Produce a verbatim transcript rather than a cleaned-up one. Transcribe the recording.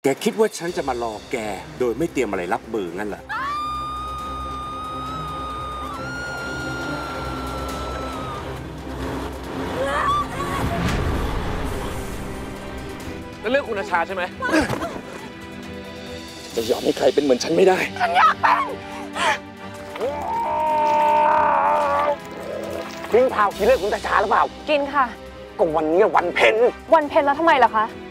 แกคิดว่าฉันจะมารอแกโดยไม่เตรียมอะไรรับมืองั้นเหรอแล้วเรื่องคุณอาชาใช่ไหมจะยอมให้ใครเป็นเหมือนฉันไม่ได้ฉันอยากเป็นทิ้งพาวกินเรื่องคุณอาชาหรือเปล่ากินค่ะก็วันนี้วันเพ็ญวันเพ็ญแล้วทำไมล่ะคะ